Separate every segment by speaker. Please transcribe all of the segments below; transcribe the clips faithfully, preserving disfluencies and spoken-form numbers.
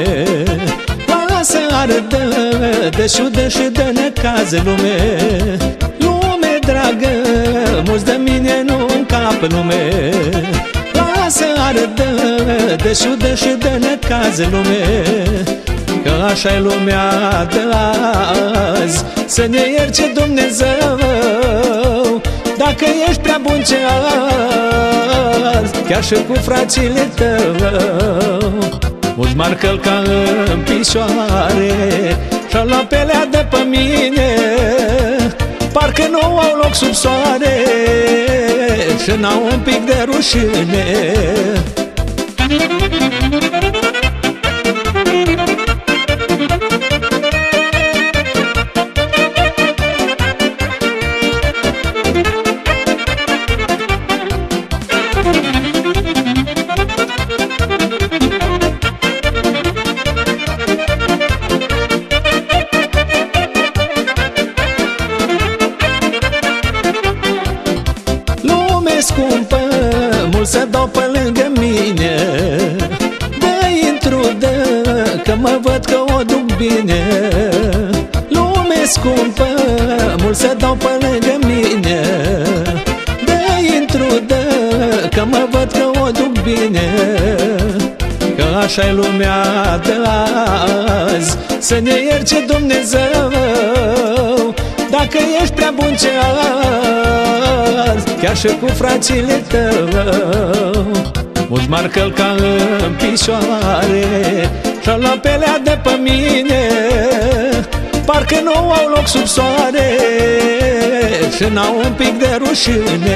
Speaker 1: Lasă ardă de șudă și de necaz lume. Lume dragă, mulți de mine nu încap lume. Lasă ardă de șudă și de necaz lume. Că așa-i lumea de azi, să ne ierce Dumnezeu. Dacă ești prea bun ce azi, chiar și cu frațile tău. Mulți m-ar călca în picioare și-au luat pelea de pe mine. Parcă nu au loc sub soare și n-au un pic de rușine. Scumpă, mulți se dau pe lângă mine. Dă intrudă, că mă văd că o duc bine. Lume scumpă, mulți se dau pe lângă mine. Dă intrudă, că mă văd că o duc bine. Că așa-i lumea de azi, să ne ierce Dumnezeu. Dacă ești prea bun ce azi, chiar și cu frațile tău. Mulți m-ar călca în picioare și-au luat pelea de pe mine. Parcă nu au loc sub soare și n-au un pic de rușine.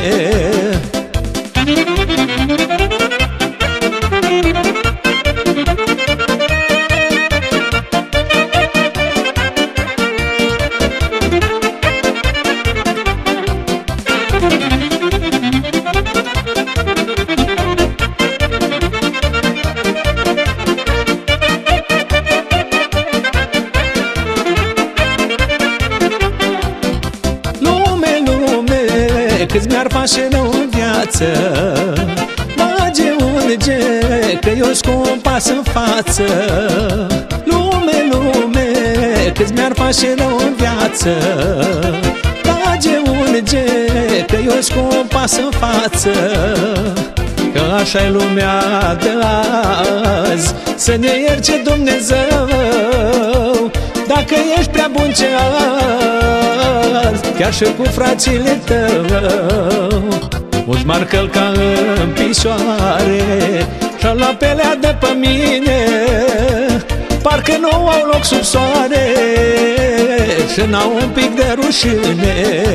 Speaker 1: Câți mi-ar face rău în viață, bage urge, că eu cu un pas în față. Lume, lume, câți mi-ar face rău în viață, bage urge, că eu cu un pas în față. Că așa-i lumea de azi, să ne ierce Dumnezeu. Dacă ești prea bun ce azi, chiar și cu frațile tău. Mulți m-ar călca în picioare și-au luat pelea de pe mine. Parcă nu au loc sub soare și n-au un pic de rușine.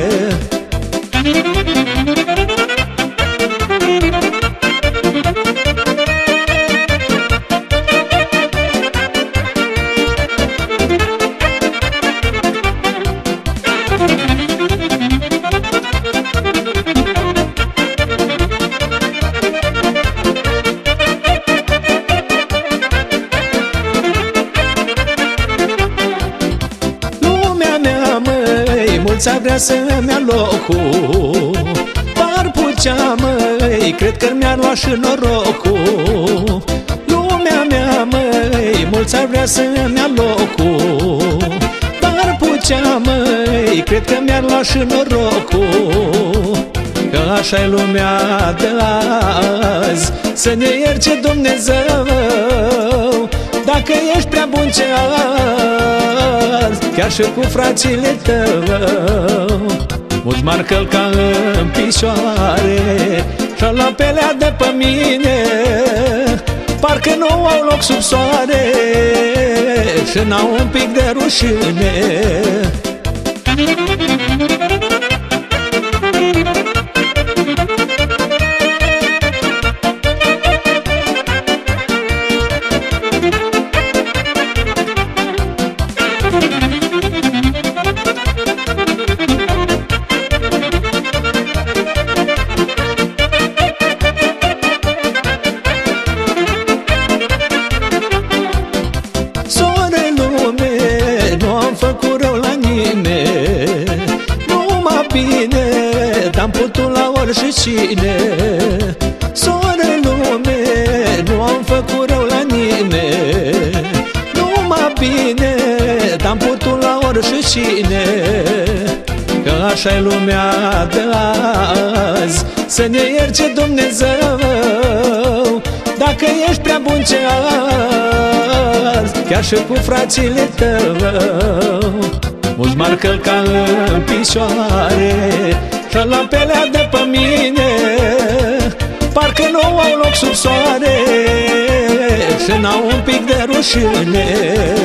Speaker 1: Mulți ar vrea să-mi ia locul, dar pucea, măi, cred că mi-ar lua și norocul. Lumea mea, măi, mulți ar vrea să-mi ia locul, dar pucea, măi, cred că mi-ar lua și norocul. Că așa-i lumea de azi, să ne ierce Dumnezeu. Dacă ești prea bun ce azi, chiar și cu frațile tău. Mulți m-ar călca în picioare și-au luat pelea de pe mine. Parcă nu au loc sub soare și n-au un pic de rușine. Am putut la oricine, soră lume, nu am făcut rău la nimeni. rușine, că așa-i lumea de azi. Să ne ierce Dumnezeu dacă ești prea bun ce azi, chiar și cu frațile tău. Mulți m-ar călca în picioare și la pelea de pe mine, parcă nu au loc sub soare și n-au un pic de rușine.